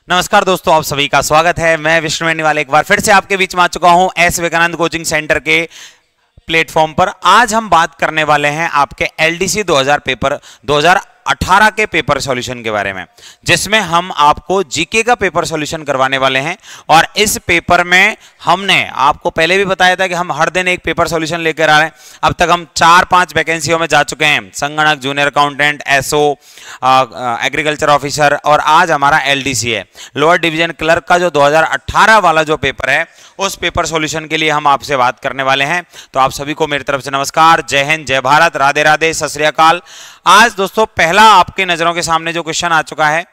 नमस्कार दोस्तों, आप सभी का स्वागत है। मैं विष्णु बेनीवाल एक बार फिर से आपके बीच में आ चुका हूं एस विवेकानंद कोचिंग सेंटर के प्लेटफॉर्म पर। आज हम बात करने वाले हैं आपके एलडीसी 2018 के पेपर सॉल्यूशन के बारे में, जिसमें हम आपको जीके का पेपर सॉल्यूशन करवाने वाले हैं। और इस पेपर में हमने आपको पहले भी बताया था कि हम हर दिन एक पेपर सॉल्यूशन लेकर आ रहे हैं। अब तक हम 4-5 वैकेंसियों में जा चुके हैं, संगणक, junior accountant, SO, agriculture officer, और आज हमारा एलडीसी है, लोअर डिवीजन क्लर्क का जो 2018 वाला जो पेपर है, उस पेपर सॉल्यूशन के लिए हम आपसे बात करने वाले हैं। तो आप सभी को मेरी तरफ से नमस्कार, जय हिंद, जय भारत, राधे राधे, सत श्री अकाल। आज दोस्तों पहला आपके नजरों के सामने जो क्वेश्चन आ चुका है,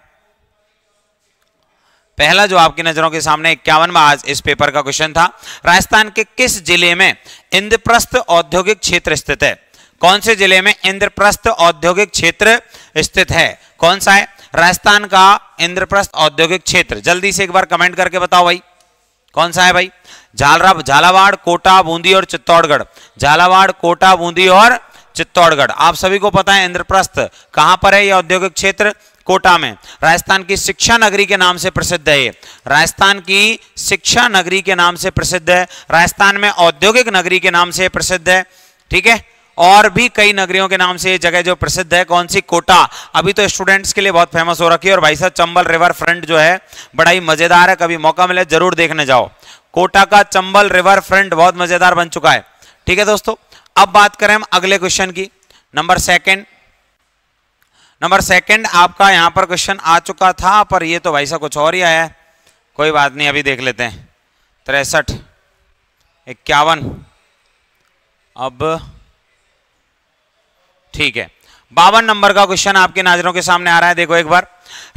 पहला जो आपकी नजरों के सामने 51वां आज इस पेपर का क्वेश्चन था, राजस्थान के किस जिले में इंद्रप्रस्थ औद्योगिक क्षेत्र स्थित है? कौन से जिले में इंद्रप्रस्थ औद्योगिक क्षेत्र स्थित है? कौन सा है राजस्थान का इंद्रप्रस्थ औद्योगिक क्षेत्र? जल्दी से एक बार कमेंट करके बताओ भाई, कौन सा है भाई? झालावाड़, कोटा, बूंदी और चित्तौड़गढ़। झालावाड़, कोटा, बूंदी और चित्तौड़गढ़। आप सभी को पता है इंद्रप्रस्थ कहां पर है? यह औद्योगिक क्षेत्र कोटा में। राजस्थान की शिक्षा नगरी के नाम से प्रसिद्ध है। राजस्थान की शिक्षा नगरी के नाम से प्रसिद्ध है। राजस्थान में औद्योगिक नगरी के नाम से प्रसिद्ध है। ठीक है, और भी कई नगरियों के नाम से ये जगह जो प्रसिद्ध है। कौन सी? कोटा। अभी तो स्टूडेंट्स के लिए बहुत फेमस हो रखी है। और भाई साहब, चंबल रिवर फ्रंट जो है बड़ा ही मजेदार है, कभी मौका मिले जरूर देखने जाओ। कोटा का चंबल रिवर फ्रंट बहुत मजेदार बन चुका है। ठीक है दोस्तों, अब बात करें हम अगले क्वेश्चन की। नंबर सेकंड आपका यहां पर क्वेश्चन आ चुका था, पर ये तो भाई साहब कुछ और ही आया है। कोई बात नहीं, अभी देख लेते हैं। 63, 51, अब ठीक है, 52 नंबर का क्वेश्चन आपके नजरों के सामने आ रहा है। देखो एक बार,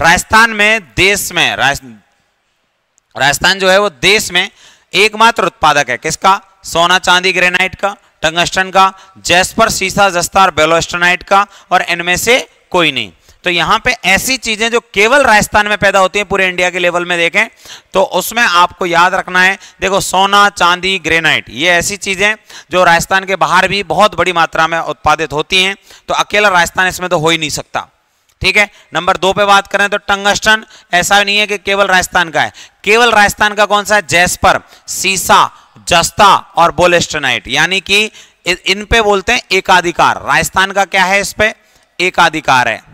राजस्थान जो है वो देश में एकमात्र उत्पादक है किसका? सोना, चांदी, ग्रेनाइट का, टंगस्टन का, जैस्पर, सीसा, जस्ता और बेलोस्टोनाइट का, और इनमें से कोई नहीं। तो यहां पे ऐसी चीजें जो केवल राजस्थान में पैदा होती हैं, पूरे इंडिया के लेवल में देखें तो उसमें आपको याद रखना है, देखो सोना, चांदी, ग्रेनाइट, ये ऐसी चीजें जो राजस्थान के बाहर भी बहुत बड़ी मात्रा में उत्पादित होती हैं। तो अकेला राजस्थान इसमें तो हो ही नहीं सकता। ठीक है, नंबर 2 पे बात करें तो टंगस्टन ऐसा नहीं है कि केवल राजस्थान का है। केवल राजस्थान का कौन सा है? जैस्पर, सीसा, जस्ता और बोलेस्टोनाइट, यानी कि इन पे बोलते हैं एकाधिकार। राजस्थान का क्या है? इस पे एकाधिकार है।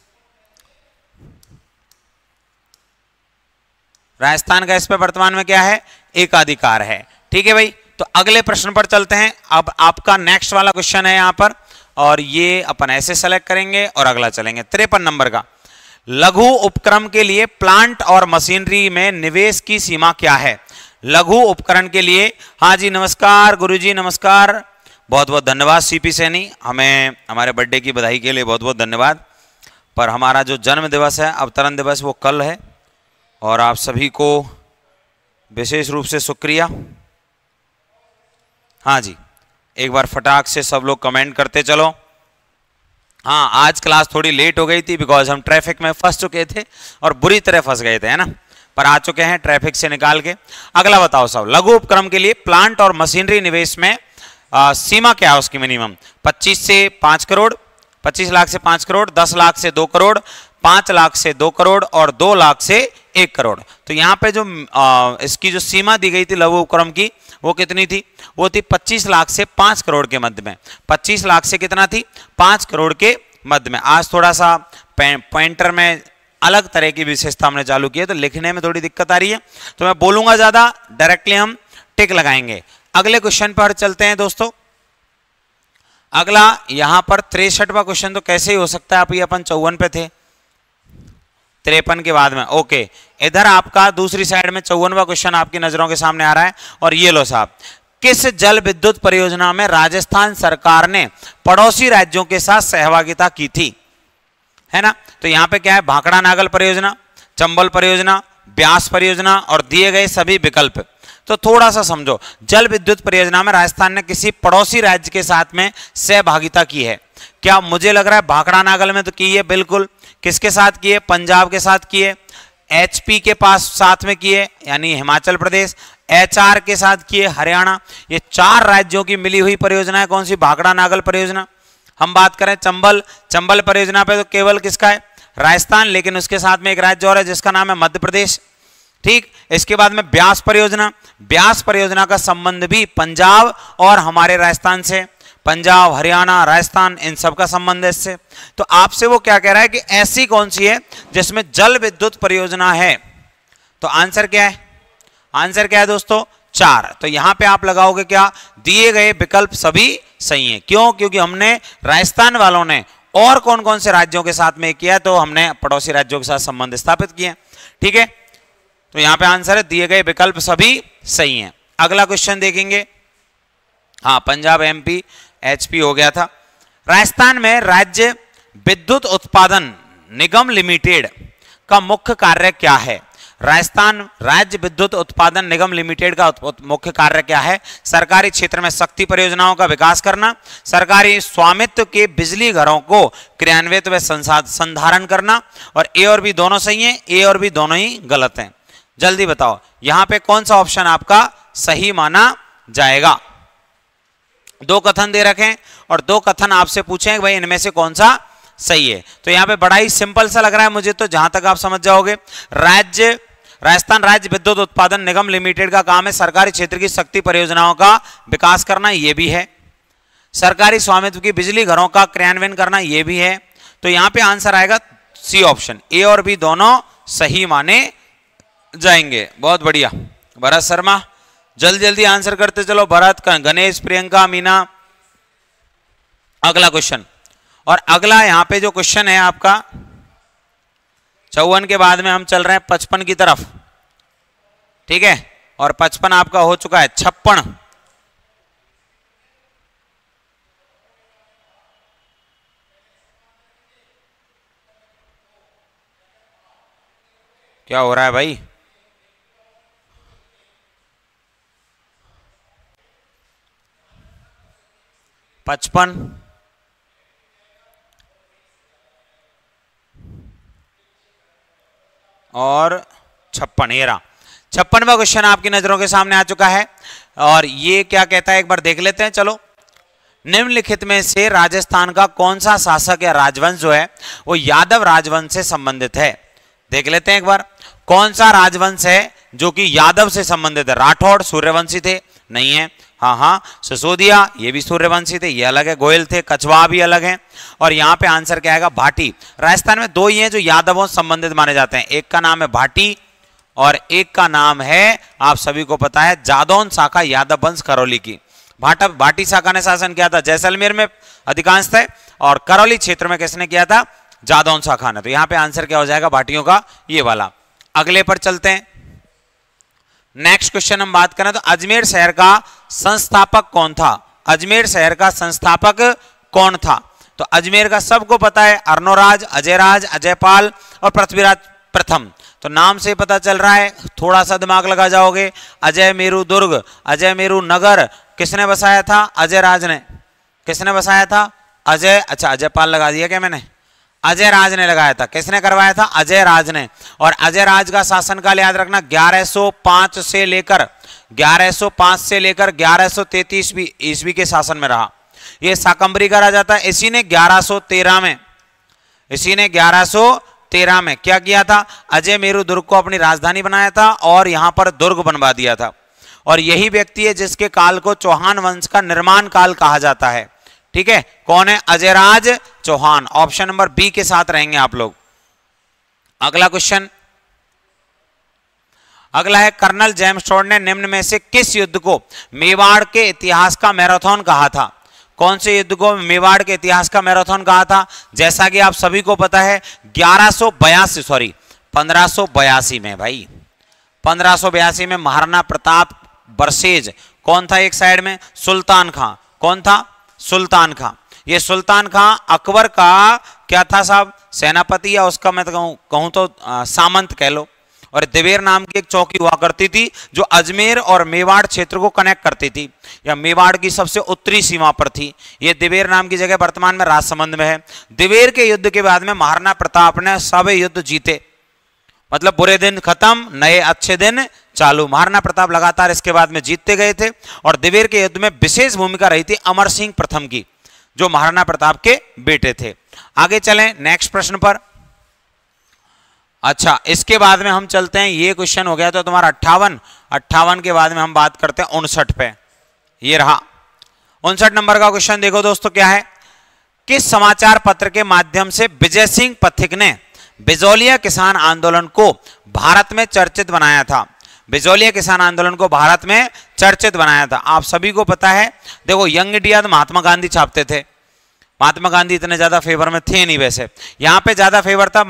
राजस्थान का इस पे वर्तमान में क्या है? एकाधिकार है। ठीक है भाई, तो अगले प्रश्न पर चलते हैं। अब आपका नेक्स्ट वाला क्वेश्चन है यहां पर, और ये अपन ऐसे सेलेक्ट करेंगे और अगला चलेंगे। 53 नंबर का, लघु उपक्रम के लिए प्लांट और मशीनरी में निवेश की सीमा क्या है? लघु उपकरण के लिए, हाँ जी नमस्कार गुरुजी, नमस्कार, बहुत बहुत धन्यवाद सीपी सैनी, हमें हमारे बर्थडे की बधाई के लिए बहुत बहुत धन्यवाद। पर हमारा जो जन्म दिवस है, अवतरण दिवस, वो कल है, और आप सभी को विशेष रूप से शुक्रिया। हाँ जी, एक बार फटाक से सब लोग कमेंट करते चलो। हाँ, आज क्लास थोड़ी लेट हो गई थी बिकॉज हम ट्रैफिक में फंस चुके थे और बुरी तरह फंस गए थे, है ना, पर आ चुके हैं ट्रैफिक से निकाल के। अगला बताओ सब, लघु उपक्रम के लिए प्लांट और मशीनरी निवेश में सीमा क्या है उसकी? मिनिमम 25 से 5 करोड़, 25 लाख से 5 करोड़, 10 लाख से 2 करोड़, 5 लाख से 2 करोड़ और 2 लाख से 1 करोड़। तो यहाँ पे जो इसकी जो सीमा दी गई थी लघु उपक्रम की, वो कितनी थी? वो थी 25 लाख से 5 करोड़ के मध्य में। 25 लाख से कितना थी? 5 करोड़ के मध्य में। आज थोड़ा सा पॉइंटर में अलग तरह की विशेषता हमने चालू की है, तो लिखने में थोड़ी दिक्कत आ रही है, तो मैं बोलूंगा ज्यादा, डायरेक्टली हम टिक लगाएंगे। अगले क्वेश्चन पर चलते हैं दोस्तों। अगला यहां पर 63वां क्वेश्चन तो कैसे ही हो सकता है, आप ये अपन 54 पे थे, 53 के बाद में। ओके, इधर आपका दूसरी साइड में 54वां क्वेश्चन आपकी नजरों के सामने आ रहा है, और ये लो साहब, किस जल विद्युत परियोजना में राजस्थान सरकार ने पड़ोसी राज्यों के साथ सहभागिता की थी? है ना, तो यहां पे क्या है? भाखड़ा नागल परियोजना, चंबल परियोजना, ब्यास परियोजना और दिए गए सभी विकल्प। तो थोड़ा सा समझो, जल विद्युत परियोजना में राजस्थान ने किसी पड़ोसी राज्य के साथ में सहभागिता की है क्या? मुझे लग रहा है भाखड़ा नागल में तो की है, बिल्कुल। किसके साथ की है? पंजाब के साथ की है, एचपी के पास साथ में की है यानी हिमाचल प्रदेश, एचआर के साथ की है हरियाणा। ये 4 राज्यों की मिली हुई परियोजना है। कौन सी? भाखड़ा नागल परियोजना। हम बात करें चंबल परियोजना पे तो केवल किसका है? राजस्थान, लेकिन उसके साथ में एक राज्य और है जिसका नाम है मध्य प्रदेश। ठीक, इसके बाद में ब्यास परियोजना, ब्यास परियोजना का संबंध भी पंजाब और हमारे राजस्थान से, पंजाब, हरियाणा, राजस्थान, इन सब का संबंध है इससे। तो आपसे वो क्या कह रहा है कि ऐसी कौन सी है जिसमें जल विद्युत परियोजना है? तो आंसर क्या है? आंसर क्या है दोस्तों? 4। तो यहां पे आप लगाओगे क्या? दिए गए विकल्प सभी सही हैं। क्यों? क्योंकि हमने राजस्थान वालों ने और कौन कौन से राज्यों के साथ में किया, तो हमने पड़ोसी राज्यों के साथ संबंध स्थापित किए। ठीक है, तो यहां पे आंसर है दिए गए विकल्प सभी सही हैं। अगला क्वेश्चन देखेंगे। हाँ, पंजाब, एमपी, एचपी हो गया था। राजस्थान में राज्य विद्युत उत्पादन निगम लिमिटेड का मुख्य कार्य क्या है? राजस्थान राज्य विद्युत उत्पादन निगम लिमिटेड का मुख्य कार्य क्या है? सरकारी क्षेत्र में शक्ति परियोजनाओं का विकास करना, सरकारी स्वामित्व के बिजली घरों को क्रियान्वित व संधारण करना। और ए और बी दोनों सही हैं, ए और बी दोनों ही गलत हैं। जल्दी बताओ यहां पे कौन सा ऑप्शन आपका सही माना जाएगा? 2 कथन दे रखे हैं और 2 कथन आपसे पूछे भाई इनमें से कौन सा सही है। तो यहां पे बड़ा ही सिंपल सा लग रहा है मुझे, तो जहां तक आप समझ जाओगे, राजस्थान राज्य विद्युत उत्पादन निगम लिमिटेड का काम है सरकारी क्षेत्र की शक्ति परियोजनाओं का विकास करना, ये भी है। सरकारी स्वामित्व की बिजली घरों का क्रियान्वयन करना, ये भी है। तो यहां पे आंसर आएगा सी ऑप्शन, ए और बी दोनों सही माने जाएंगे। बहुत बढ़िया भरत शर्मा, जल्दी जल्दी आंसर करते चलो। भरत, गणेश, प्रियंका, मीना। अगला क्वेश्चन, और अगला यहां पे जो क्वेश्चन है आपका 54 के बाद में हम चल रहे हैं 55 की तरफ। ठीक है, और 55 आपका हो चुका है 56। क्या हो रहा है भाई? पचपन और 56। ये रहा 56वां क्वेश्चन आपकी नजरों के सामने आ चुका है। और ये क्या कहता है एक बार देख लेते हैं। चलो, निम्नलिखित में से राजस्थान का कौन सा शासक या राजवंश जो है वो यादव राजवंश से संबंधित है? देख लेते हैं एक बार, कौन सा राजवंश है जो कि यादव से संबंधित है? राठौड़ सूर्यवंशी थे? नहीं है। हाँ, सिसोदिया, ये भी सूर्यवंशी थे, ये अलग है। गोयल थे, कछवाहा भी अलग है। और यहाँ पे आंसर क्या आएगा? भाटी। राजस्थान में 2 ही हैं जो यादवों से संबंधित माने जाते हैं, एक का नाम है भाटी और एक का नाम है, आप सभी को पता है, जादौन शाखा यादव वंश करौली की। भाटी शाखा ने शासन किया था जैसलमेर में अधिकांश थे, और करौली क्षेत्र में किसने किया था? जादौन शाखा ने। तो यहाँ पे आंसर क्या हो जाएगा? भाटियों का, ये वाला। अगले पर चलते हैं। नेक्स्ट क्वेश्चन हम बात करें तो अजमेर शहर का संस्थापक कौन था? अजमेर शहर का संस्थापक कौन था? तो अजमेर का सबको पता है, अर्नोराज, अजयराज, अजयपाल और पृथ्वीराज प्रथम। तो नाम से पता चल रहा है, थोड़ा सा दिमाग लगा जाओगे। अजय मेरू दुर्ग, अजय मेरू नगर किसने बसाया था? अजयराज ने। किसने बसाया था? अजय, अच्छा अजयपाल लगा दिया क्या मैंने? अजय राज ने लगाया था। किसने करवाया था? अजय राज ने। और अजय राज का शासनकाल याद रखना 1105 से लेकर 1133 ईस्वी के शासन में रहा। ये शाकंभरी का राजा था। इसी ने 1113 में क्या किया था? अजय मेरू दुर्ग को अपनी राजधानी बनाया था और यहां पर दुर्ग बनवा दिया था। और यही व्यक्ति है जिसके काल को चौहान वंश का निर्माण काल कहा जाता है। ठीक है, कौन है? Ajayraj Chauhan. Option number B के साथ रहेंगे आप लोग। अगला क्वेश्चन, अगला है कर्नल जेम्स टोड ने निम्न में से किस युद्ध को मेवाड़ के इतिहास का मैराथन कहा था? कौन से युद्ध को मेवाड़ के इतिहास का मैराथन कहा था? जैसा कि आप सभी को पता है 1582 में भाई, 1582 में महाराणा प्रताप बरसेज कौन था एक साइड में? सुल्तान खां। कौन था? सुल्तान खां। ये सुल्तान खां अकबर का क्या था साहब? सेनापति, या उसका मैं तो कहूं तो सामंत कह लो। और दिवेर नाम की एक चौकी हुआ करती थी जो अजमेर और मेवाड़ क्षेत्र को कनेक्ट करती थी, या मेवाड़ की सबसे उत्तरी सीमा पर थी। ये दिवेर नाम की जगह वर्तमान में राजसमंद में है। दिवेर के युद्ध के बाद में महाराणा प्रताप ने सब युद्ध जीते, मतलब बुरे दिन खत्म, नए अच्छे दिन चालू। महाराणा प्रताप लगातार इसके बाद में जीतते गए थे। और दिवेर के युद्ध में विशेष भूमिका रही थी अमर सिंह प्रथम की, जो महाराणा प्रताप के बेटे थे। आगे चलें नेक्स्ट प्रश्न पर। अच्छा, इसके बाद में हम चलते हैं, ये क्वेश्चन हो गया तो तुम्हारा 58 के बाद में हम बात करते हैं 59 पे। ये रहा 59 नंबर का क्वेश्चन। देखो दोस्तों क्या है, किस समाचार पत्र के माध्यम से विजय सिंह पथिक ने बिजौलिया किसान आंदोलन को भारत में चर्चित बनाया था? बिजौलिया किसान आंदोलन को भारत में चर्चित बनाया था, आप सभी को पता है। देखो यंग इंडिया तो महात्मा गांधी छापते थे, महात्मा गांधी इतने ज्यादा फेवर में थे नहीं। वैसे यहाँ पे ज्यादा फेवर था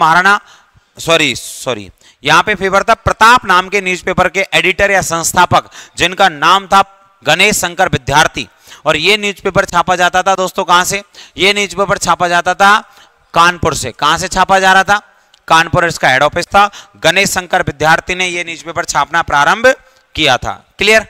यहाँ पे फेवर था प्रताप नाम के न्यूज़पेपर के एडिटर या संस्थापक, जिनका नाम था गणेश शंकर विद्यार्थी। और ये न्यूज़पेपर छापा जाता था दोस्तों कहां से? ये न्यूज़पेपर छापा जाता था कानपुर से। कहां से छापा जा रहा था? कानपुर इसका हेड ऑफिस था। गणेश शंकर विद्यार्थी ने ये न्यूज़पेपर छापना प्रारंभ किया था। क्लियर?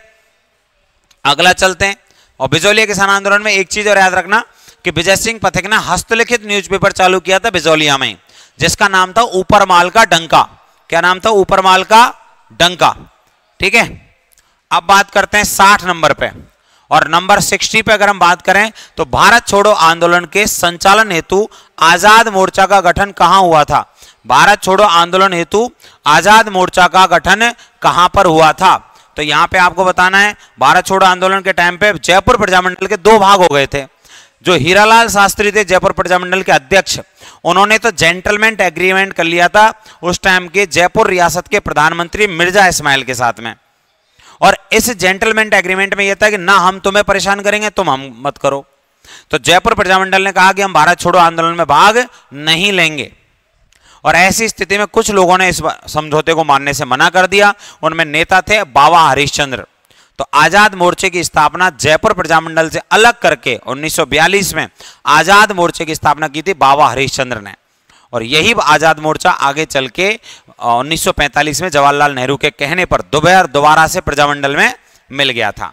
अगला चलते हैं। और बिजौलिया किसान आंदोलन में एक चीज और याद रखना कि विजय सिंह पथिक ने हस्तलिखित न्यूज़पेपर चालू किया था बिजौलिया में, जिसका नाम था ऊपर माल का डंका। क्या नाम था? ऊपर माल का डंका। ठीक है, अब बात करते हैं 60 नंबर पे। और नंबर 60 पे अगर हम बात करें तो भारत छोड़ो आंदोलन के संचालन हेतु आजाद मोर्चा का गठन कहां हुआ था? भारत छोड़ो आंदोलन हेतु आजाद मोर्चा का गठन कहां पर हुआ था? तो यहां पे आपको बताना है, भारत छोड़ो आंदोलन के टाइम पे जयपुर प्रजामंडल के दो भाग हो गए थे। जो हीरालाल शास्त्री थे जयपुर प्रजामंडल के अध्यक्ष, उन्होंने तो जेंटलमैन एग्रीमेंट कर लिया था उस टाइम के जयपुर रियासत के प्रधानमंत्री मिर्जा इस्माइल के साथ में। और इस जेंटलमैन एग्रीमेंट में यह था कि ना हम तुम्हें परेशान करेंगे, तुम हम मत करो। तो जयपुर प्रजामंडल ने कहा कि हम भारत छोड़ो आंदोलन में भाग नहीं लेंगे। और ऐसी स्थिति में कुछ लोगों ने इस समझौते को मानने से मना कर दिया। उनमें नेता थे बाबा हरिश्चंद्र। तो आजाद मोर्चे की स्थापना जयपुर प्रजामंडल से अलग करके 1942 में आजाद मोर्चे की स्थापना की थी बाबा हरिश्चंद्र ने। और यही आजाद मोर्चा आगे चल के 1945 में जवाहरलाल नेहरू के कहने पर दोबारा से प्रजामंडल में मिल गया था।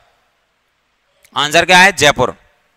आंसर क्या है? जयपुर।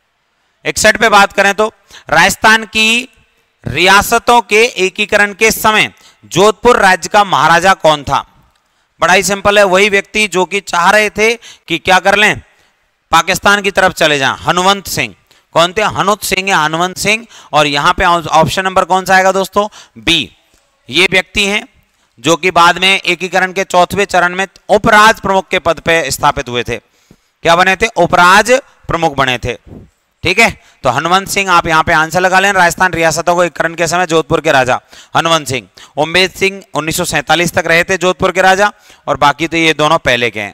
61 पे बात करें तो राजस्थान की रियासतों के एकीकरण के समय जोधपुर राज्य का महाराजा कौन था? बड़ा ही सिंपल है, वही व्यक्ति जो कि चाह रहे थे कि क्या कर लें, पाकिस्तान की तरफ चले जाएं, हनुमंत सिंह। कौन थे? हनुमंत सिंह या हनुमंत सिंह। और यहां पे ऑप्शन नंबर कौन सा आएगा दोस्तों? बी। ये व्यक्ति हैं जो कि बाद में एकीकरण के चौथे चरण में उपराज प्रमुख के पद पे स्थापित हुए थे। क्या बने थे? उपराज प्रमुख बने थे। ठीक है, तो हनुमंत सिंह आप यहां पे आंसर लगा लें। राजस्थान रियासतों को एकीकरण के समय जोधपुर के राजा हनुमंत सिंह। उम्मेद सिंह 1947 तक रहे थे जोधपुर के राजा, और बाकी तो ये दोनों पहले के हैं।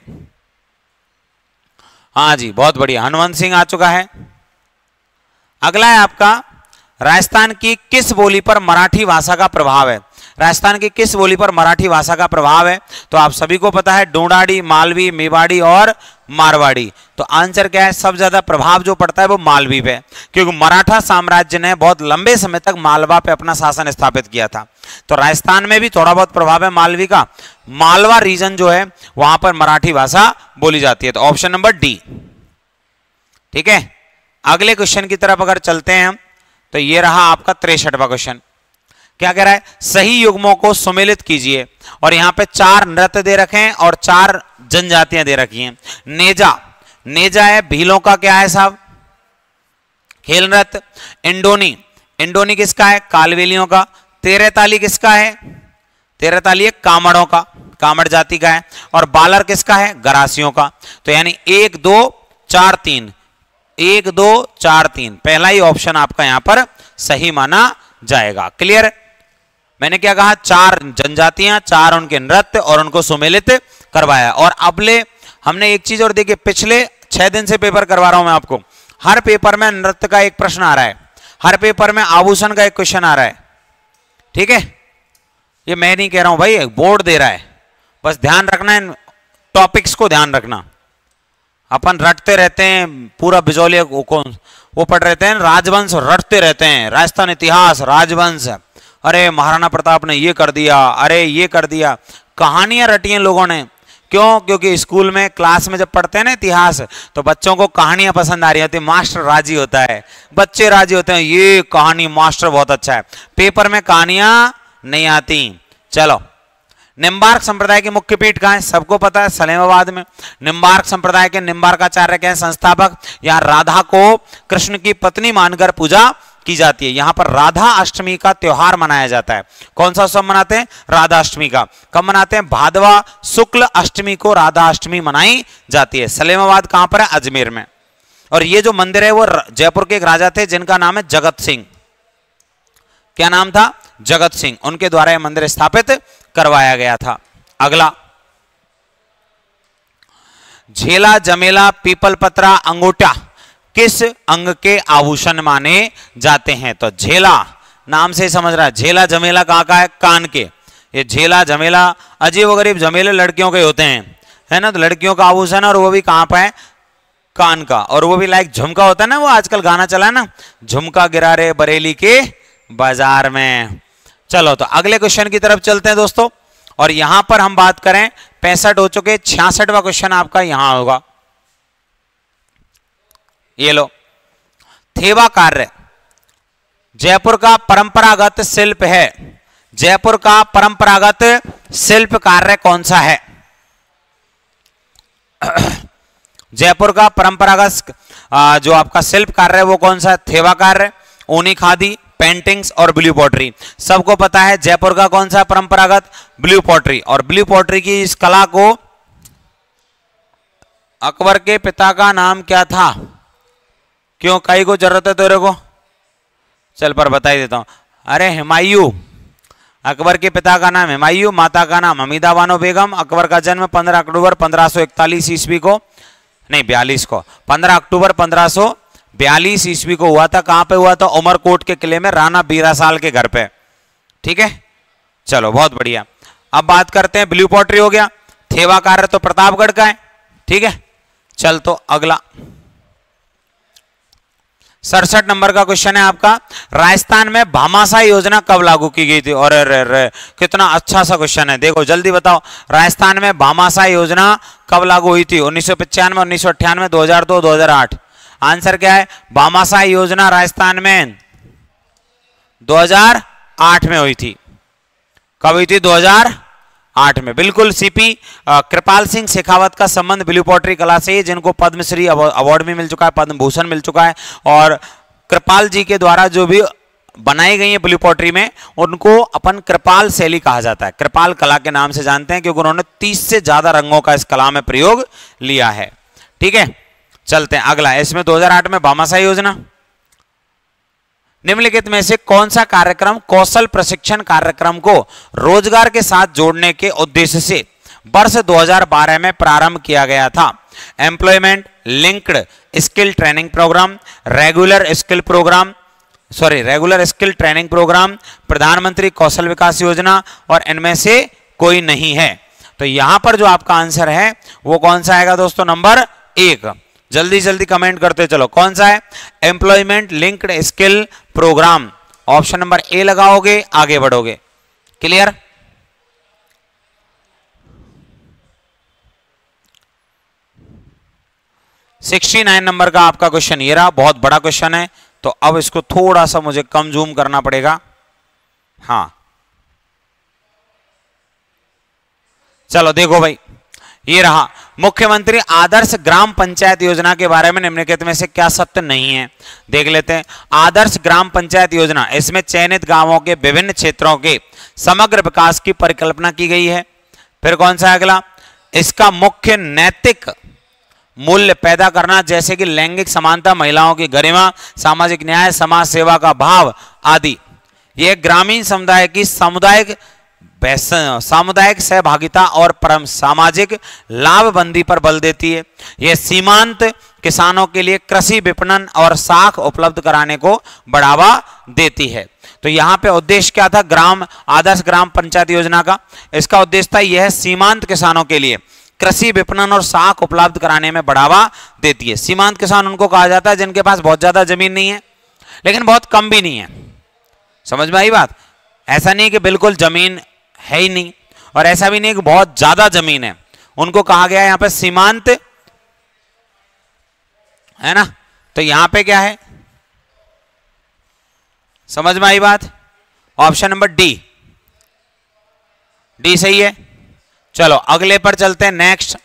हाँ जी, बहुत बढ़िया, हनुमंत सिंह आ चुका है। अगला है आपका, राजस्थान की किस बोली पर मराठी भाषा का प्रभाव है? राजस्थान की किस बोली पर मराठी भाषा का प्रभाव है? तो आप सभी को पता है, ढूंढाड़ी, मालवी, मेवाड़ी और मारवाड़ी। तो आंसर क्या है? सब ज्यादा प्रभाव जो पड़ता है वो मालवी पे, क्योंकि मराठा साम्राज्य ने बहुत लंबे समय तक मालवा पे अपना शासन स्थापित किया था। तो राजस्थान में भी थोड़ा बहुत प्रभाव है मालवी का। मालवा रीजन जो है वहां पर मराठी भाषा बोली जाती है। तो ऑप्शन नंबर डी। ठीक है, अगले क्वेश्चन की तरफ अगर चलते हैं हम, तो ये रहा आपका 63वां क्वेश्चन। क्या कह रहा है? सही युग्मों को सुमेलित कीजिए। और यहां पे 4 नृत्य दे रखे हैं और 4 जनजातियां दे रखी हैं। नेजा, नेजा है भीलों का क्या है साहब? खेल नृत्य। इंडोनी, इंडोनी किसका है? कालवेलियों का। तेरेताली किसका है? तेरेताली है कामड़ों का, कामड़ जाति का है। और बालर किसका है? गरासियों का। तो यानी 1 2 4 3, 1 2 4 3, पहला ही ऑप्शन आपका यहां पर सही माना जाएगा। क्लियर? मैंने क्या कहा? 4 जनजातियां, 4 उनके नृत्य और उनको सुमेलित करवाया। और अबले हमने एक चीज और देखिए, पिछले 6 दिन से पेपर करवा रहा हूं मैं आपको। हर पेपर में नृत्य का एक प्रश्न आ रहा है, हर पेपर में आभूषण का एक क्वेश्चन आ रहा है। ठीक है, ये मैं नहीं कह रहा हूं भाई, बोर्ड दे रहा है। बस ध्यान रखना है, टॉपिक्स को ध्यान रखना। अपन रटते रहते हैं पूरा बिजौलिया को वो पढ़ रहते हैं, राजवंश रटते रहते हैं, राजस्थान इतिहास, राजवंश, अरे महाराणा प्रताप ने ये कर दिया, अरे ये कर दिया। कहानियां रटी हैं लोगों ने। क्यों? क्योंकि स्कूल में क्लास में जब पढ़ते हैं ना इतिहास, तो बच्चों को कहानियां पसंद आ रही होती है, मास्टर राजी होता है, बच्चे राजी होते हैं, ये कहानी मास्टर बहुत अच्छा है। पेपर में कहानियां नहीं आती। चलो, निम्बार्क संप्रदाय की मुख्य पीठ कहां है? सबको पता है, सलेमाबाद में। निम्बार्क संप्रदाय के निम्बार्काचार्य के संस्थापक, यहां राधा को कृष्ण की पत्नी मानकर पूजा की जाती है। यहां पर राधा अष्टमी का त्योहार मनाया जाता है। कौन सा उत्सव मनाते हैं? राधा अष्टमी का। कब मनाते हैं? भादवा शुक्ल अष्टमी को राधा अष्टमी मनाई जाती है। सलेमाबाद कहां पर है? अजमेर में। और ये जो मंदिर है वो जयपुर के एक राजा थे जिनका नाम है जगत सिंह। क्या नाम था? जगत सिंह। उनके द्वारा यह मंदिर स्थापित करवाया गया था। अगला, झेला, जमेला, पीपल पत्रा, अंगूठा किस अंग के आभूषण माने जाते हैं? तो झेला नाम से समझ रहा है, झेला जमेला कहाँ का है? कान के। ये झेला जमेला अजीब गरीब जमेले लड़कियों के होते हैं, है ना, तो लड़कियों का आभूषण, और वो भी कहाँ पर है? कान का। और वो भी लाइक झुमका होता है ना, वो आजकल गाना चला है ना, झुमका गिरा रे बरेली के बाजार में। चलो तो अगले क्वेश्चन की तरफ चलते हैं दोस्तों। और यहां पर हम बात करें, 65 हो चुके, 66वां क्वेश्चन आपका यहां होगा। ये लो, थेवा कार्य जयपुर का परंपरागत शिल्प है। जयपुर का परंपरागत शिल्प कार्य कौन सा है? जयपुर का परंपरागत जो आपका शिल्प कार्य है वो कौन सा है? थेवा कार्य, ऊनी खादी, पेंटिंग्स और ब्लू पॉटरी। सबको पता है जयपुर का कौन सा परंपरागत? Blue pottery. और ब्लू पॉटरी की इस कला को अकबर के पिता का नाम क्या था? क्यों, कई को जरूरत है तेरे को? चल पर बता ही देता हूं। अरे हुमायूं, अकबर के पिता का नाम हुमायूं, माता का नाम हमीदा बानो बेगम। अकबर का जन्म 15 अक्टूबर 1541 ईस्वी को, नहीं 42 को, 15 अक्टूबर 1542 ईस्वी को हुआ था। कहां पे हुआ था? उमरकोट के किले में, राणा बीरासाल के घर पे। ठीक है, चलो बहुत बढ़िया। अब बात करते हैं, ब्लू पॉटरी हो गया, थेवा कार्य तो प्रतापगढ़ का है। ठीक है, चल तो अगला 67 नंबर का क्वेश्चन है आपका, राजस्थान में भामाशाह योजना कब लागू की गई थी? और कितना अच्छा सा क्वेश्चन है, देखो जल्दी बताओ। राजस्थान में भामाशाह योजना कब लागू हुई थी? 1995, 1998, 2002, 2008। आंसर क्या है? भामाशाह योजना राजस्थान में 2008 में हुई थी। कब हुई थी? 2008 में। बिल्कुल। सीपी कृपाल सिंह शेखावत का संबंध ब्लू पॉटरी कला से, जिनको पद्मश्री अवार्ड भी मिल चुका है, पद्म भूषण मिल चुका है। और कृपाल जी के द्वारा जो भी बनाई गई है ब्लू पॉटरी में, उनको अपन कृपाल शैली कहा जाता है। कृपाल कला के नाम से जानते हैं क्योंकि उन्होंने 30 से ज्यादा रंगों का इस कला में प्रयोग लिया है। ठीक है, चलते हैं अगला। इसमें 2008 में भामाशाह योजना। निम्नलिखित में से कौन सा कार्यक्रम कौशल प्रशिक्षण कार्यक्रम को रोजगार के साथ जोड़ने के उद्देश्य से वर्ष 2012 में प्रारंभ किया गया था? Employment linked skill training program, regular skill training program, प्रधानमंत्री कौशल विकास योजना, और इनमें से कोई नहीं है। तो यहां पर जो आपका आंसर है वो कौन सा आएगा दोस्तों? नंबर 1। जल्दी जल्दी कमेंट करते चलो, कौन सा है? Employment linked skill program. Option number A लगाओगे, आगे बढ़ोगे। क्लियर? सिक्सटी 69 नंबर का आपका क्वेश्चन ये रहा, बहुत बड़ा क्वेश्चन है, तो अब इसको थोड़ा सा मुझे कम जूम करना पड़ेगा। हाँ चलो देखो भाई, ये रहा, मुख्यमंत्री आदर्श ग्राम पंचायत योजना के बारे में निम्नलिखित में से क्या सत्य नहीं है? देख लेते हैं। आदर्श ग्राम पंचायत योजना, इसमें चयनित गांवों के विभिन्न क्षेत्रों के समग्र विकास की परिकल्पना की गई है। फिर कौन सा अगला? इसका मुख्य नैतिक मूल्य पैदा करना, जैसे कि लैंगिक समानता, महिलाओं की गरिमा, सामाजिक न्याय, समाज सेवा का भाव आदि। यह ग्रामीण समुदाय की सामुदायिक सहभागिता और परम सामाजिक लाभबंदी पर बल देती है। यह सीमांत किसानों के लिए कृषि विपणन और साख उपलब्ध कराने को बढ़ावा देती है। तो यहाँ पे उद्देश्य क्या था आदर्श ग्राम पंचायत योजना का? इसका उद्देश्य था यह सीमांत किसानों के लिए कृषि विपणन और साख उपलब्ध कराने में बढ़ावा देती है। सीमांत किसान उनको कहा जाता है जिनके पास बहुत ज्यादा जमीन नहीं है लेकिन बहुत कम भी नहीं है। समझ में आई बात? ऐसा नहीं कि बिल्कुल जमीन है ही नहीं और ऐसा भी नहीं कि बहुत ज्यादा जमीन है, उनको कहा गया है यहां पे सीमांत, है ना। तो यहां पे क्या है, समझ में आई बात? ऑप्शन नंबर डी सही है। चलो अगले पर चलते हैं। नेक्स्ट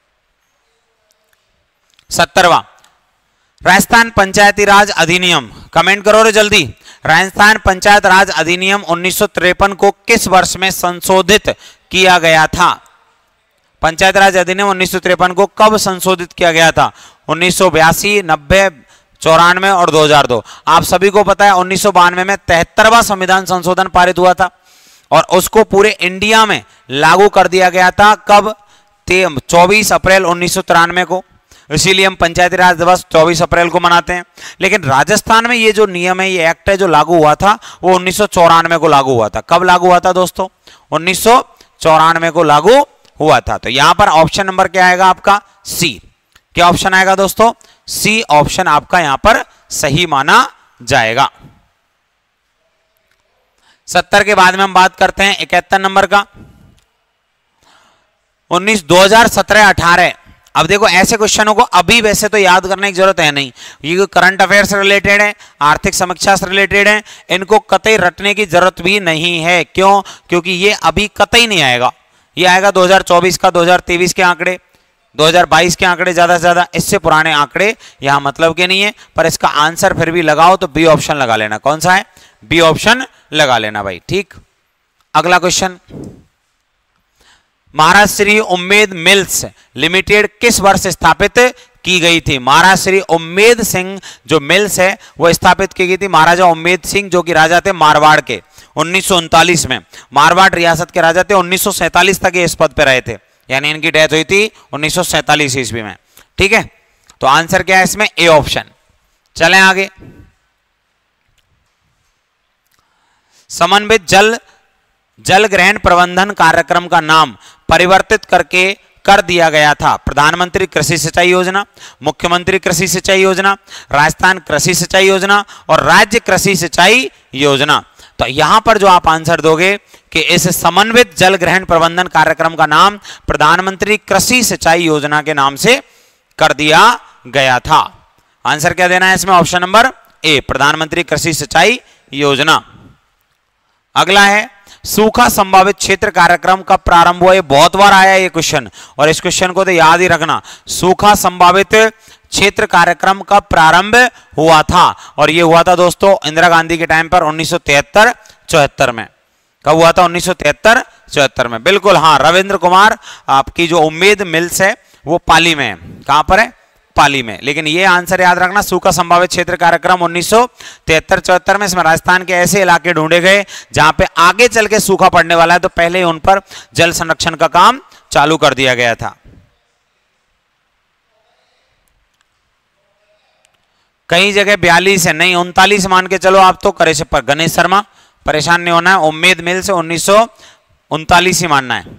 70वां राजस्थान पंचायती राज अधिनियम कमेंट करो रे जल्दी। राजस्थान पंचायत राज अधिनियम 1953 को किस वर्ष में संशोधित किया गया था? पंचायत राज अधिनियम 1953 को कब संशोधित किया गया था? 1982, 90, 94 और 2002। आप सभी को पता है 1992 में 73वां संविधान संशोधन पारित हुआ था और उसको पूरे इंडिया में लागू कर दिया गया था। कब? 24 अप्रैल 1993 को। इसीलिए हम पंचायती राज दिवस 24 अप्रैल को मनाते हैं। लेकिन राजस्थान में ये जो नियम है, ये एक्ट है जो लागू हुआ था, वो 1994 को लागू हुआ था। कब लागू हुआ था दोस्तों? 1994 को लागू हुआ था। तो यहां पर ऑप्शन नंबर क्या आएगा आपका? सी। क्या ऑप्शन आएगा दोस्तों? सी ऑप्शन आपका यहां पर सही माना जाएगा। 70 के बाद में हम बात करते हैं 71 नंबर का। 2017-18। अब देखो ऐसे क्वेश्चनों को अभी वैसे तो याद करने की जरूरत है नहीं, ये करंट अफेयर से रिलेटेड है, आर्थिक समीक्षा से रिलेटेड है, इनको कतई रटने की जरूरत भी नहीं है। क्यों? क्योंकि ये अभी कतई नहीं आएगा। ये आएगा 2024 का, 2023 के आंकड़े, 2022 के आंकड़े ज्यादा से ज्यादा। इससे पुराने आंकड़े यहां मतलब के नहीं है। पर इसका आंसर फिर भी लगाओ तो बी ऑप्शन लगा लेना। कौन सा है? बी ऑप्शन लगा लेना भाई। ठीक, अगला क्वेश्चन। महाराष्ट्री उम्मेद मिल्स लिमिटेड किस वर्ष स्थापित की गई थी? महाराष्ट्री उम्मेद सिंह जो मिल्स है वो स्थापित की गई थी महाराजा उम्मेद सिंह, जो कि राजा थे मारवाड़ के, 1939 में। मारवाड़ रियासत के राजा थे। 1947 तक ये इस पद पे रहे थे, यानी इनकी डेथ हुई थी 1947 ईस्वी में। ठीक है, तो आंसर क्या है इसमें? A option. चलें आगे। समन्वित जल ग्रहण प्रबंधन कार्यक्रम का नाम परिवर्तित करके कर दिया गया था। प्रधानमंत्री कृषि सिंचाई योजना, मुख्यमंत्री कृषि सिंचाई योजना, राजस्थान कृषि सिंचाई योजना और राज्य कृषि सिंचाई योजना। तो यहां पर जो आप आंसर दोगे कि इस समन्वित जल ग्रहण प्रबंधन कार्यक्रम का नाम प्रधानमंत्री कृषि सिंचाई योजना के नाम से कर दिया गया था। आंसर क्या देना है इसमें? ऑप्शन नंबर ए, प्रधानमंत्री कृषि सिंचाई योजना। अगला है सूखा संभावित क्षेत्र कार्यक्रम कब प्रारंभ हुआ? ये बहुत बार आया ये क्वेश्चन, और इस क्वेश्चन को तो याद ही रखना। सूखा संभावित क्षेत्र कार्यक्रम कब प्रारंभ हुआ था? और ये हुआ था दोस्तों इंदिरा गांधी के टाइम पर 1973-74 में। कब हुआ था? 1973-74 में। बिल्कुल हाँ, रविंद्र कुमार आपकी जो उम्मेद मिल्स है वो पाली में है। कहां पर है? पाली में। लेकिन ये आंसर याद रखना, सूखा संभावित क्षेत्र कार्यक्रम 1973-74 में। इसमें राजस्थान के ऐसे इलाके ढूंढे गए जहां पे आगे चल के सूखा पड़ने वाला है, तो पहले ही उन पर जल संरक्षण का काम चालू कर दिया गया था। कई जगह 42 है, नहीं 39 मान के चलो आप तो। करे से पर गणेश शर्मा, परेशान नहीं होना है। उम्मेद मिल से 1939 ही मानना है।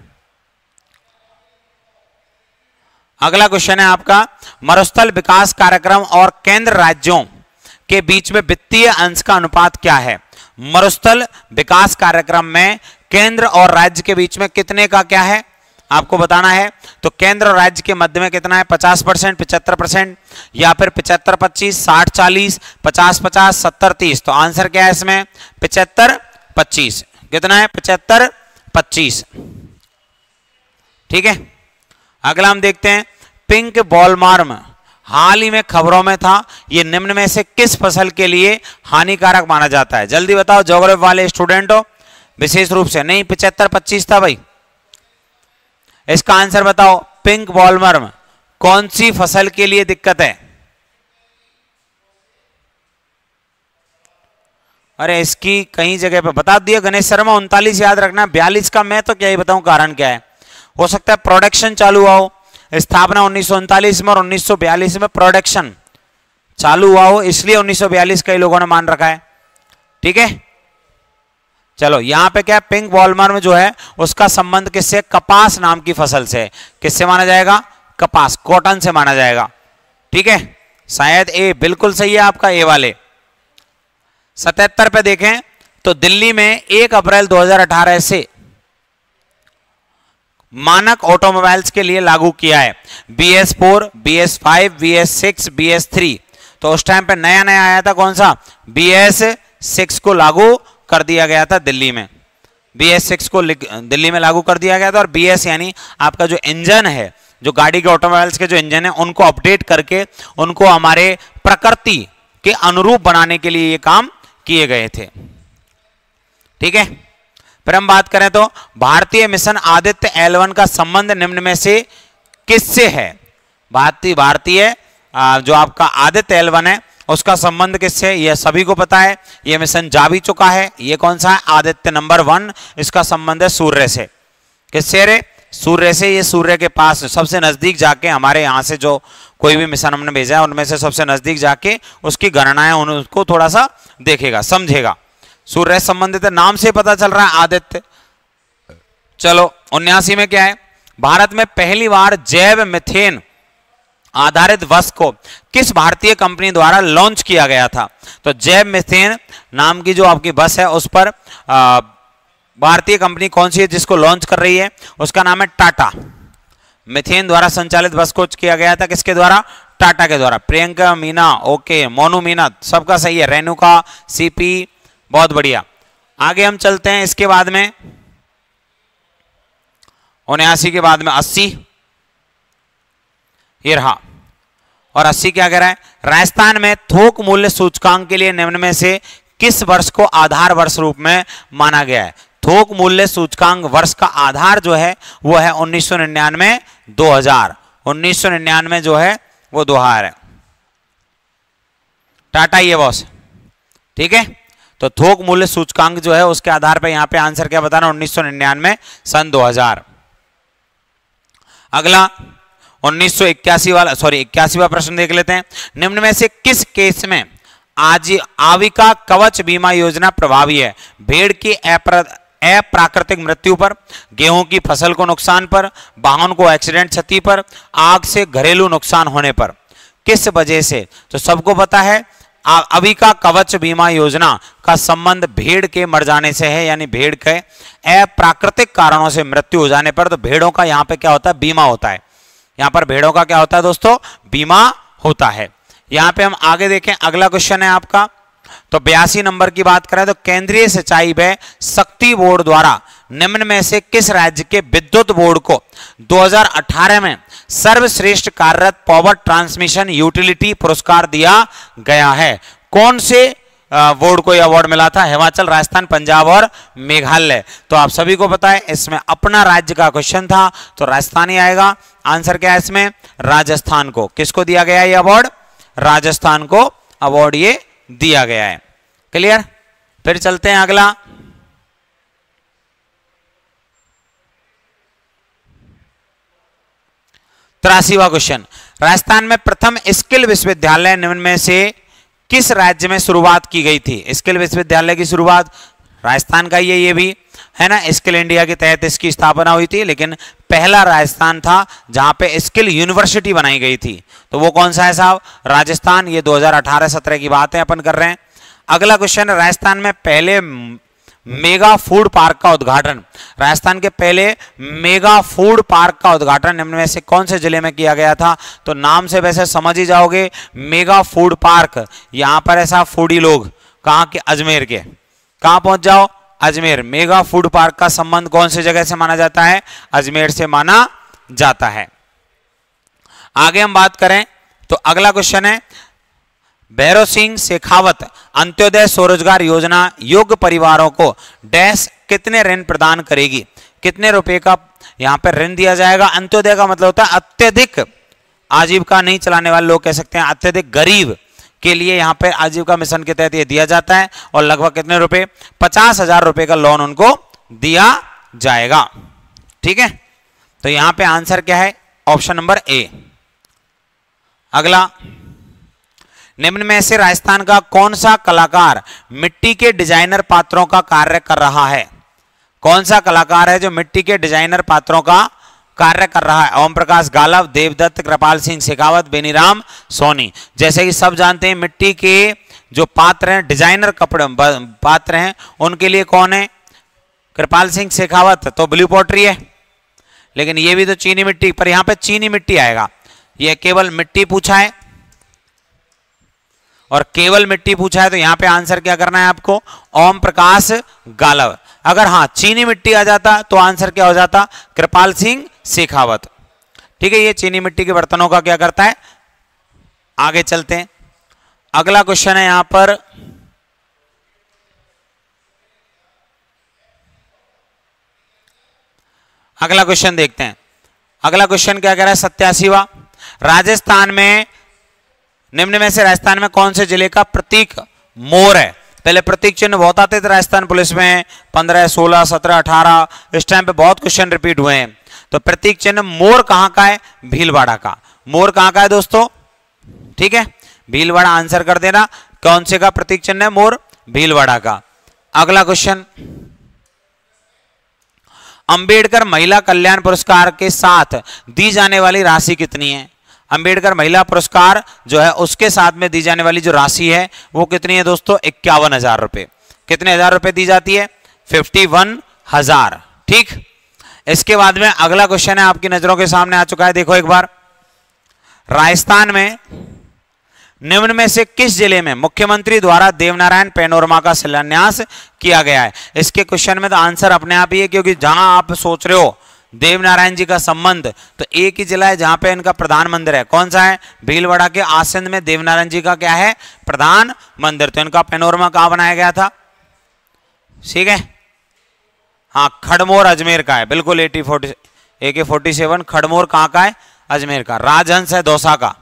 अगला क्वेश्चन है आपका, मरुस्थल विकास कार्यक्रम और केंद्र राज्यों के बीच में वित्तीय अंश का अनुपात क्या है? मरुस्थल विकास कार्यक्रम में केंद्र और राज्य के बीच में कितने का क्या है आपको बताना है। तो केंद्र और राज्य के मध्य में कितना है? 50%, 75%, या फिर 75-25, 60-40, 50-50, 70-30। तो आंसर क्या है इसमें? 75-25। कितना है? 75-25। ठीक है, अगला हम देखते हैं पिंक बॉलवर्म हाल ही में खबरों में था। ये निम्न में से किस फसल के लिए हानिकारक माना जाता है? जल्दी बताओ ज्योग्राफी वाले स्टूडेंट हो, विशेष रूप से। नहीं 75-25 था भाई। इसका आंसर बताओ। पिंक बॉलवर्म कौन सी फसल के लिए दिक्कत है? अरे इसकी कहीं जगह पे बता दिया गणेश शर्मा। 39 याद रखना, 42 का मैं तो क्या ही बताऊं कारण क्या है। हो सकता है प्रोडक्शन चालू हुआ हो, स्थापना 1939 में और 1942 में प्रोडक्शन चालू हुआ हो, इसलिए 1942 कई लोगों ने मान रखा है। ठीक है, चलो यहां पे क्या है, पिंक बॉलवर्म जो है उसका संबंध किससे? कपास नाम की फसल से। किससे माना जाएगा? कपास, कॉटन से माना जाएगा। ठीक है, शायद ए बिल्कुल सही है आपका, ए वाले। 77 पे देखें तो दिल्ली में 1 अप्रैल 2018 से मानक ऑटोमोबाइल्स के लिए लागू किया है। BS4, BS5, BS6, BS3। तो उस टाइम पे नया नया आया था कौन सा? BS6 को लागू कर दिया गया था दिल्ली में। BS6 को दिल्ली में लागू कर दिया गया था। और BS यानी आपका जो इंजन है, जो गाड़ी के ऑटोमोबाइल्स के जो इंजन है, उनको अपडेट करके उनको हमारे प्रकृति के अनुरूप बनाने के लिए ये काम किए गए थे। ठीक है, फिर हम बात करें तो भारतीय मिशन आदित्य L1 का संबंध निम्न में से किससे है? भारतीय जो आपका आदित्य L1 है उसका संबंध किससे है? यह सभी को पता है, यह मिशन जा भी चुका है। ये कौन सा है? आदित्य नंबर 1। इसका संबंध है सूर्य से। किससे रे? सूर्य से। ये सूर्य के पास सबसे नजदीक जाके, हमारे यहाँ से जो कोई भी मिशन हमने भेजा है उनमें से सबसे नजदीक जाके उसकी गणनाएं उनको थोड़ा सा देखेगा, समझेगा। सूर्य संबंधित नाम से पता चल रहा है आदित्य। चलो 79 में क्या है? भारत में पहली बार जैव मीथेन आधारित बस को किस भारतीय कंपनी द्वारा लॉन्च किया गया था? तो जैव मीथेन नाम की जो आपकी बस है उस पर भारतीय कंपनी कौन सी है जिसको लॉन्च कर रही है? उसका नाम है टाटा। मीथेन द्वारा संचालित बस को किया गया था किसके द्वारा? टाटा के द्वारा। प्रियंका मीना, ओके, मोनू मीना, सबका सही है। रेणुका, सीपी, बहुत बढ़िया। आगे हम चलते हैं। इसके बाद में 79 के बाद में 80 ये रहा। और 80 क्या कह रहा है? राजस्थान में थोक मूल्य सूचकांक के लिए निम्न में से किस वर्ष को आधार वर्ष रूप में माना गया है? थोक मूल्य सूचकांक वर्ष का आधार जो है वो है 1999 2000। 1999 जो है वो 2000 है। टाटा ये बॉस, ठीक है। तो थोक मूल्य सूचकांक जो है उसके आधार पर यहां पे आंसर क्या बताना? 1999 सन 2000। अगला 81वां प्रश्न देख लेते हैं। निम्न में से किस केस में आविका कवच बीमा योजना प्रभावी है? भेड़ की अप्राकृतिक मृत्यु पर, गेहूं की फसल को नुकसान पर, वाहन को एक्सीडेंट क्षति पर, आग से घरेलू नुकसान होने पर। किस वजह से? तो सबको पता है आविका कवच बीमा योजना का संबंध भेड़ के मर जाने से है, यानी भेड़ के अप्राकृतिक कारणों से मृत्यु हो जाने पर। तो भेड़ों का यहाँ पे क्या होता है? बीमा होता है। यहाँ पर भेड़ों का क्या होता है दोस्तों? बीमा होता है। यहाँ पे हम आगे देखें, अगला क्वेश्चन है आपका। तो 82 नंबर की बात करें तो केंद्रीय सिंचाई व शक्ति बोर्ड द्वारा निम्न में से किस राज्य के विद्युत बोर्ड को 2018 में सर्वश्रेष्ठ कार्यरत पावर ट्रांसमिशन यूटिलिटी पुरस्कार दिया गया है? कौन से बोर्ड को यह अवार्ड मिला था? हिमाचल, राजस्थान, पंजाब और मेघालय। तो आप सभी को पता है इसमें अपना राज्य का क्वेश्चन था तो राजस्थान ही आएगा। आंसर क्या है इसमें? राजस्थान को। किसको दिया गया ये अवार्ड? राजस्थान को अवार्ड ये दिया गया है। क्लियर? फिर चलते हैं अगला। तिरासीवां क्वेश्चन। राजस्थान में प्रथम स्किल विश्वविद्यालय निम्न में से किस राज्य में शुरुआत की गई थी? स्किल विश्वविद्यालय की शुरुआत राजस्थान का ये भी है ना। स्किल इंडिया के तहत इसकी स्थापना हुई थी, लेकिन पहला राजस्थान था जहां पे स्किल यूनिवर्सिटी बनाई गई थी। तो वो कौन सा है साहब? राजस्थान। ये 2018-17 की बात है अपन कर रहे हैं। अगला क्वेश्चन, राजस्थान में पहले मेगा फूड पार्क का उद्घाटन, राजस्थान के पहले मेगा फूड पार्क का उद्घाटन निम्न में से कौन से जिले में किया गया था? तो नाम से वैसे समझ ही जाओगे, मेगा फूड पार्क। यहां पर ऐसा फूडी लोग कहां के? अजमेर के। कहां पहुंच जाओ? अजमेर। मेगा फूड पार्क का संबंध कौन सी जगह से माना जाता है? अजमेर से माना जाता है। आगे हम बात करें तो अगला क्वेश्चन है, भैरव सिंह शेखावत अंत्योदय स्वरोजगार योजना योग्य परिवारों को डैश कितने ऋण प्रदान करेगी? कितने रुपए का यहां पर ऋण दिया जाएगा? अंत्योदय का मतलब होता है अत्यधिक आजीविका नहीं चलाने वाले लोग, कह सकते हैं अत्यधिक गरीब के लिए यहां पर आजीविका मिशन के तहत ये दिया जाता है। और लगभग कितने रुपए? 50,000 रुपए का लोन उनको दिया जाएगा। ठीक है, तो यहां पे आंसर क्या है? Option number A. अगला, निम्न में से राजस्थान का कौन सा कलाकार मिट्टी के डिजाइनर पात्रों का कार्य कर रहा है? कौन सा कलाकार है जो मिट्टी के डिजाइनर पात्रों का कार्य कर रहा है? ओम प्रकाश गालव, देवदत्त, कृपाल सिंह शेखावत, बेनीराम सोनी। जैसे कि सब जानते हैं मिट्टी के जो पात्र हैं, डिजाइनर कपड़े पात्र हैं, उनके लिए कौन है? कृपाल सिंह शेखावत तो ब्लू पॉटरी है, लेकिन ये भी तो चीनी मिट्टी, पर यहां पे चीनी मिट्टी आएगा। ये केवल मिट्टी पूछा है और केवल मिट्टी पूछा है, तो यहां पे आंसर क्या करना है आपको? ओम प्रकाश गालव। अगर हाँ चीनी मिट्टी आ जाता तो आंसर क्या हो जाता? कृपाल सिंह शेखावत। ठीक है, ये चीनी मिट्टी के बर्तनों का क्या करता है? आगे चलते हैं। अगला क्वेश्चन है यहां पर, अगला क्वेश्चन देखते हैं। अगला क्वेश्चन क्या कह रहा है, 87वां, राजस्थान में निम्न में से राजस्थान में कौन से जिले का प्रतीक मोर है? पहले प्रतीक चिन्ह बहुत आते थे राजस्थान पुलिस में, 15, 16, 17, 18, इस टाइम पे बहुत क्वेश्चन रिपीट हुए हैं। तो प्रतीक चिन्ह मोर कहां का है? भीलवाड़ा का। मोर कहां का है दोस्तों? ठीक है, भीलवाड़ा आंसर कर देना। कौन से का प्रतीक चिन्ह है? मोर, भीलवाड़ा का। अगला क्वेश्चन, अंबेडकर महिला कल्याण पुरस्कार के साथ दी जाने वाली राशि कितनी है? अंबेडकर महिला पुरस्कार जो है उसके साथ में दी जाने वाली जो राशि है वो कितनी है दोस्तों? 51,000 रुपए। कितने हजार रुपए दी जाती है? 51,000। ठीक, इसके बाद में अगला क्वेश्चन है आपकी नजरों के सामने आ चुका है, देखो एक बार। राजस्थान में निम्न में से किस जिले में मुख्यमंत्री द्वारा देवनारायण पैनोरमा का शिलान्यास किया गया है? इसके क्वेश्चन में तो आंसर अपने आप ही है, क्योंकि जहां आप सोच रहे हो देवनारायण जी का संबंध, तो एक ही जिला है जहां पे इनका प्रधान मंदिर है। कौन सा है? भीलवाड़ा के आसंद में देवनारायण जी का क्या है? प्रधान मंदिर। तो इनका पैनोरमा कहां बनाया गया था? ठीक है, हाँ, खड़मोर अजमेर का है, बिल्कुल। AK-47 खड़मोर कहां का है? अजमेर का। राजहंस है दौसा का।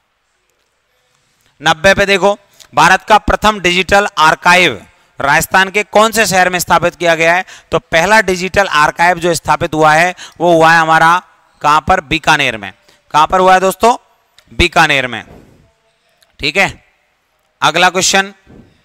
90 पे देखो, भारत का प्रथम डिजिटल आर्काइव राजस्थान के कौन से शहर में स्थापित किया गया है? तो पहला डिजिटल आर्काइव जो स्थापित हुआ है वो हुआ है हमारा कहां पर? बीकानेर में। कहां पर हुआ है दोस्तों? बीकानेर में। ठीक है, अगला क्वेश्चन,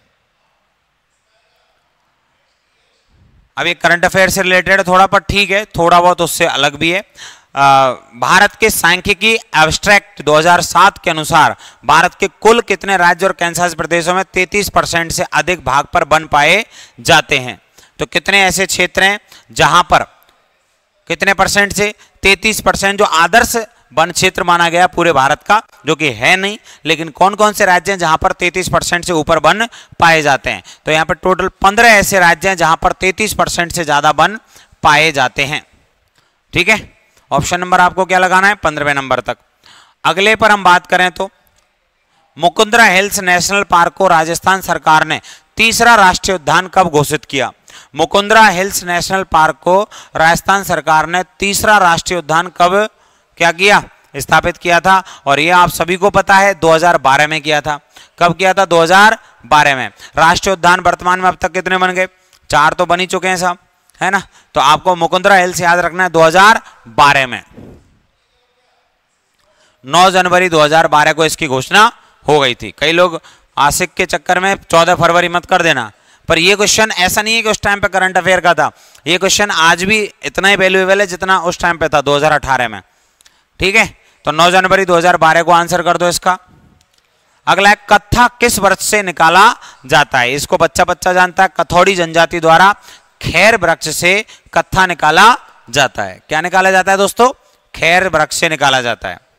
अब ये करंट अफेयर से रिलेटेड थोड़ा, पर ठीक है, थोड़ा बहुत उससे अलग भी है। भारत के सांख्यिकी एब्स्ट्रैक्ट 2007 के अनुसार भारत के कुल कितने राज्य और केंद्रशासित प्रदेशों में 33% से अधिक भाग पर वन पाए जाते हैं? तो कितने ऐसे क्षेत्र हैं जहां पर कितने परसेंट से? 33%, जो आदर्श वन क्षेत्र माना गया पूरे भारत का, जो कि है नहीं। लेकिन कौन कौन से राज्य हैं जहां पर 33% से ऊपर वन पाए जाते हैं? तो यहां पर टोटल 15 ऐसे राज्य हैं जहां पर 33% से ज्यादा वन पाए जाते हैं। ठीक है, ऑप्शन नंबर आपको क्या लगाना है? 15वें नंबर तक। अगले पर हम बात करें तो मुकुंदरा हिल्स नेशनल पार्क को राजस्थान सरकार ने तीसरा राष्ट्रीय उद्यान कब घोषित किया? मुकुंदरा हिल्स नेशनल पार्क को राजस्थान सरकार ने तीसरा राष्ट्रीय उद्यान कब क्या किया? स्थापित किया था। और यह आप सभी को पता है 2012 में किया था। कब किया था? 2012 में। राष्ट्रीय उद्यान वर्तमान में अब तक कितने बन गए? 4 तो बन ही चुके हैं साहब, है ना। तो आपको मुकुंदरा हिल्स याद रखना है 2012 में। 9 जनवरी 2012 को इसकी घोषणा हो गई थी। कई लोग आशिक के चक्कर में 14 फरवरी मत कर देना, पर ये क्वेश्चन ऐसा नहीं है कि उस टाइम पे करंट अफेयर का था। ये क्वेश्चन आज भी इतना ही वैल्यूएबल है जितना उस टाइम पे था 2018 में। ठीक है, तो 9 जनवरी 2012 को आंसर कर दो इसका। अगला है, कत्था किस वृक्ष से निकाला जाता है? इसको बच्चा बच्चा जानता है। कथौड़ी जनजाति द्वारा खैर वृक्ष से कत्था निकाला जाता है। क्या निकाला जाता है दोस्तों? खैर वृक्ष से निकाला जाता है।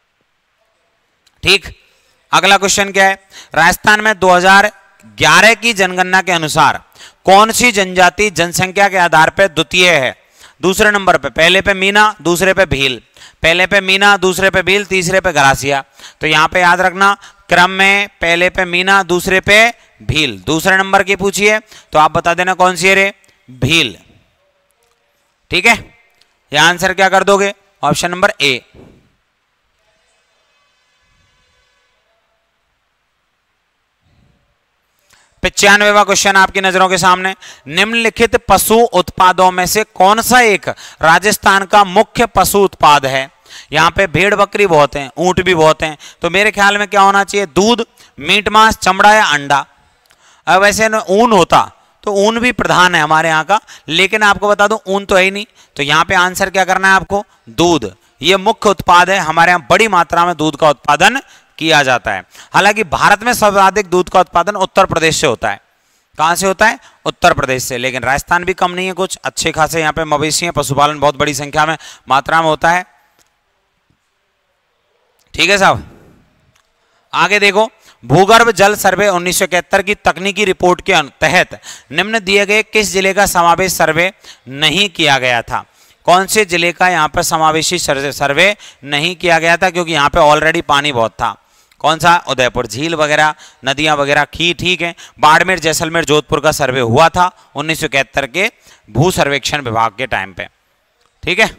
ठीक, अगला क्वेश्चन क्या है? राजस्थान में 2011 की जनगणना के अनुसार कौन सी जनजाति जनसंख्या के आधार पर द्वितीय है? दूसरे नंबर पे, पहले पे मीना, दूसरे पे भील। पहले पे मीना, दूसरे पे भील, तीसरे पे गरासिया। तो यहां पे याद रखना क्रम में पहले पे मीना, दूसरे पे भील। दूसरे नंबर की पूछिए तो आप बता देना कौन सी है रे? भील। ठीक है, यह आंसर क्या कर दोगे? Option number A. पचानवेवां क्वेश्चन आपकी नजरों के सामने, निम्नलिखित पशु उत्पादों में से कौन सा एक राजस्थान का मुख्य पशु उत्पाद है? यहां पे भेड़ बकरी बहुत हैं, ऊंट भी बहुत हैं, तो मेरे ख्याल में क्या होना चाहिए? दूध, मीट, मांस, चमड़ा या अंडा। अब वैसे ऊन होता तो ऊन भी प्रधान है हमारे यहाँ का, लेकिन आपको बता दूं ऊन तो है ही नहीं। तो यहाँ पे आंसर क्या करना है आपको? दूध। ये मुख्य उत्पाद है, हमारे यहाँ बड़ी मात्रा में दूध का उत्पादन किया जाता है। हालांकि भारत में सर्वाधिक दूध का उत्पादन उत्तर प्रदेश से होता है। कहां से होता है? उत्तर प्रदेश से। लेकिन राजस्थान भी कम नहीं है, कुछ अच्छे खासे यहाँ पे मवेशी हैं, पशुपालन बहुत बड़ी संख्या में मात्रा में होता है। ठीक है साहब, आगे देखो, भूगर्भ जल सर्वे 1971 की तकनीकी रिपोर्ट के तहत निम्न दिए गए किस जिले का समावेश सर्वे नहीं किया गया था? कौन से जिले का यहाँ पर समावेशी सर्वे नहीं किया गया था? क्योंकि यहाँ पे ऑलरेडी पानी बहुत था। कौन सा? उदयपुर। झील वगैरह नदियां वगैरह की ठीक है। बाड़मेर जैसलमेर जोधपुर का सर्वे हुआ था 1971 के भू सर्वेक्षण विभाग के टाइम पे, ठीक है।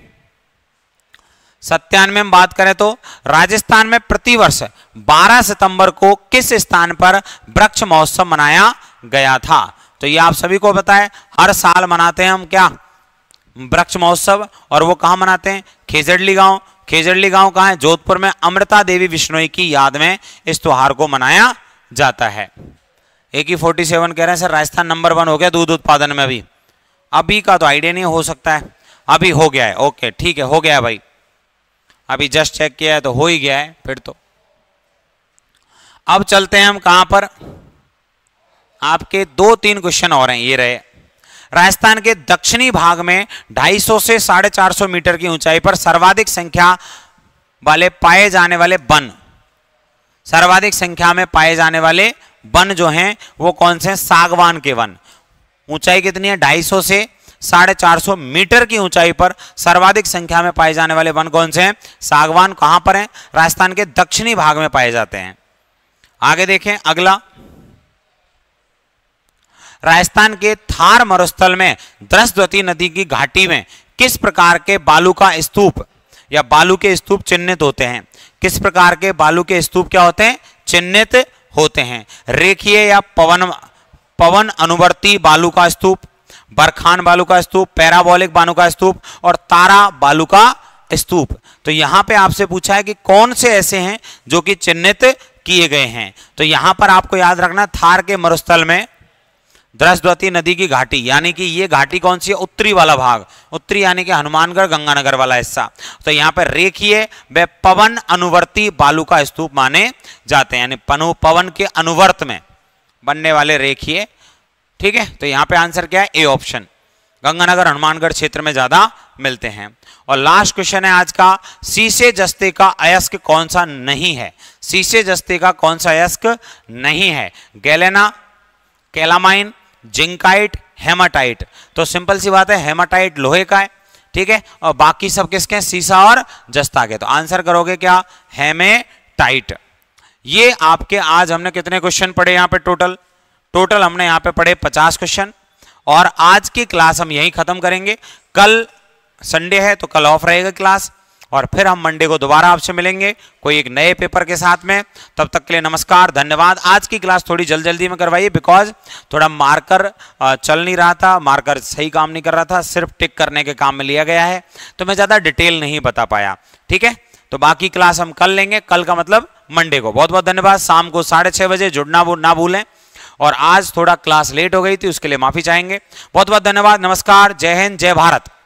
97 में बात करें तो राजस्थान में प्रतिवर्ष 12 सितंबर को किस स्थान पर वृक्ष महोत्सव मनाया गया था? तो ये आप सभी को पता है, हर साल मनाते हैं हम क्या? वृक्ष महोत्सव। और वो कहाँ मनाते हैं? खेजड़ली गांव। खेजड़ली गांव कहाँ है? जोधपुर में। अमृता देवी बिश्नोई की याद में इस त्योहार को मनाया जाता है। AK47 कह रहे हैं सर राजस्थान नंबर 1 हो गया दूध उत्पादन में। अभी का तो आइडिया नहीं, हो सकता है अभी हो गया है। ओके ठीक है, हो गया है भाई, अभी जस्ट चेक किया है तो हो ही गया है फिर तो। अब चलते हैं हम कहां पर, आपके 2-3 क्वेश्चन और हैं, ये रहे। राजस्थान के दक्षिणी भाग में 250 से 450 मीटर की ऊंचाई पर सर्वाधिक संख्या वाले पाए जाने वाले वन, सर्वाधिक संख्या में पाए जाने वाले वन जो हैं वो कौन से हैं? सागवान के वन। ऊंचाई कितनी है? 250 से 450 मीटर की ऊंचाई पर सर्वाधिक संख्या में पाए जाने वाले वन कौन से हैं? सागवान। कहां पर हैं? राजस्थान के दक्षिणी भाग में पाए जाते हैं। आगे देखें अगला, राजस्थान के थार मरुस्थल में द्रसद्वती नदी की घाटी में किस प्रकार के बालू का स्तूप या बालू के स्तूप चिन्हित होते हैं? किस प्रकार के बालू के स्तूप क्या होते हैं? चिन्हित होते हैं। रेखीय या पवन अनुवर्ती बालू का स्तूप, बरखान बालू का स्तूप, पैराबोलिक बालू का स्तूप और तारा बालू का स्तूप। तो यहां पे आपसे पूछा है कि कौन से ऐसे हैं जो कि चिन्हित किए गए हैं। तो यहां पर आपको याद रखना, थार के मरुस्थल में द्रसद्वती नदी की घाटी, यानी कि ये घाटी कौन सी है? उत्तरी वाला भाग, उत्तरी यानी कि हनुमानगढ़ गंगानगर वाला हिस्सा। तो यहाँ पर रेखीय व पवन अनुवर्ती बालू का स्तूप माने जाते हैं, यानी पवन के अनुवर्त में बनने वाले रेखीय, ठीक है। तो यहाँ पे आंसर क्या है? ए ऑप्शन, गंगानगर हनुमानगढ़ क्षेत्र में ज्यादा मिलते हैं। और लास्ट क्वेश्चन है आज का, सीसे जस्ते का अयस्क कौन सा नहीं है? सीसे जस्ते का कौन सा अयस्क नहीं है? Galena, calamine, zincite, hematite. तो सिंपल सी बात है, हेमाटाइट लोहे का है, ठीक है, और बाकी सब किसके हैं? सीसा और जस्ता के। तो आंसर करोगे क्या? हेमेटाइट। ये आपके आज हमने कितने क्वेश्चन पढ़े यहाँ पे? टोटल हमने यहाँ पे पढ़े 50 क्वेश्चन। और आज की क्लास हम यहीं खत्म करेंगे। कल संडे है तो कल ऑफ रहेगा क्लास, और फिर हम मंडे को दोबारा आपसे मिलेंगे कोई एक नए पेपर के साथ में। तब तक के लिए नमस्कार, धन्यवाद। आज की क्लास थोड़ी जल्दी में करवाइए, बिकॉज थोड़ा मार्कर चल नहीं रहा था, मार्कर सही काम नहीं कर रहा था, सिर्फ टिक करने के काम में लिया गया है, तो मैं ज़्यादा डिटेल नहीं बता पाया, ठीक है। तो बाकी क्लास हम कल लेंगे, कल का मतलब मंडे को। बहुत बहुत धन्यवाद। शाम को 6:30 बजे जुड़ना ना भूलें। और आज थोड़ा क्लास लेट हो गई थी, उसके लिए माफ़ी चाहेंगे। बहुत बहुत धन्यवाद, नमस्कार, जय हिंद, जय भारत।